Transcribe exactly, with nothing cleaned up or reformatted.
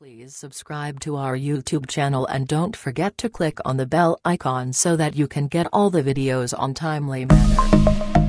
Please subscribe to our YouTube channel and don't forget to click on the bell icon so that you can get all the videos on timely manner.